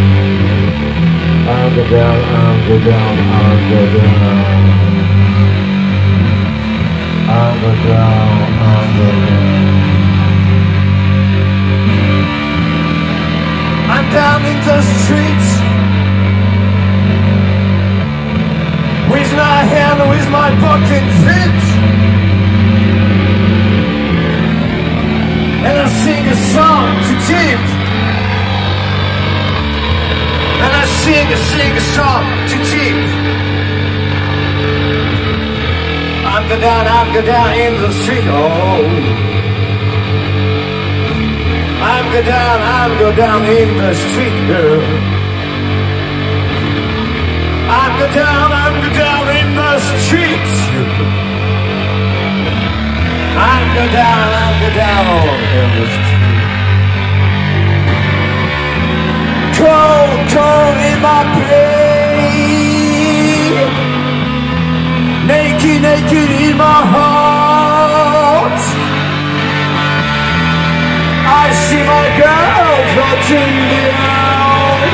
I'll go down, I'll go down, I'll go down. I'll go down, I'll go down. I'm down in the streets with my hand, with my pocket fit, and I sing a song to Jim. And I sing a song to Jim. I'm go down in the street, oh. I'm go down in the street, girl. I'm go down in the streets. I'm go down in the street. Cold in my pain, naked in my heart. I see my girl floating down.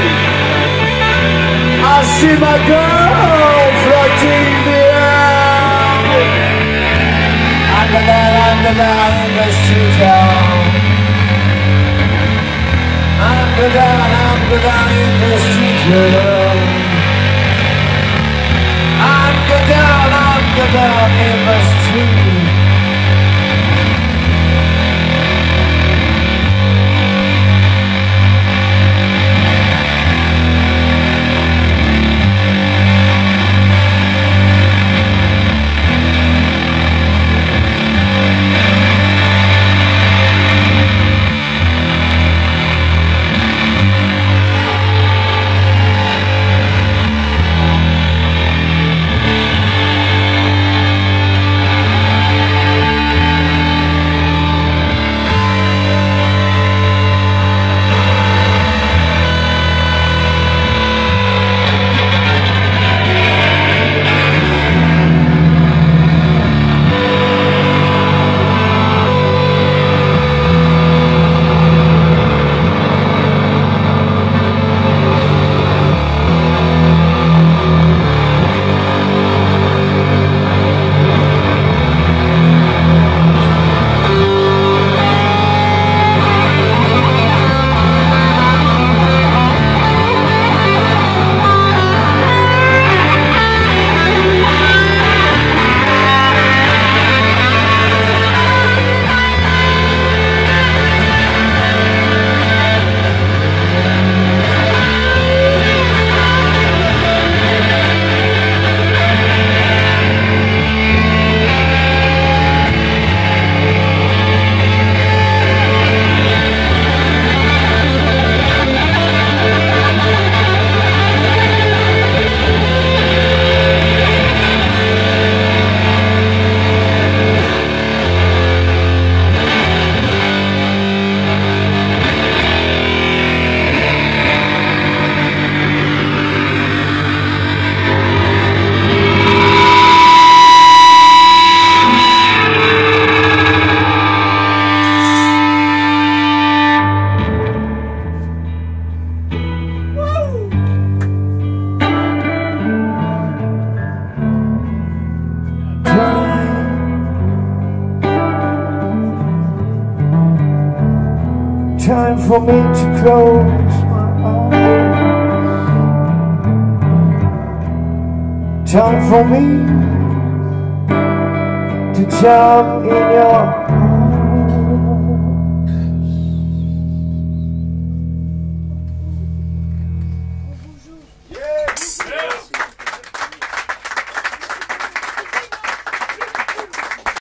I see my girl floating down. I'm the down in the street town. I'm the down in the street town. I'm the down in the street. Time for me to close my eyes. Time for me to jump in your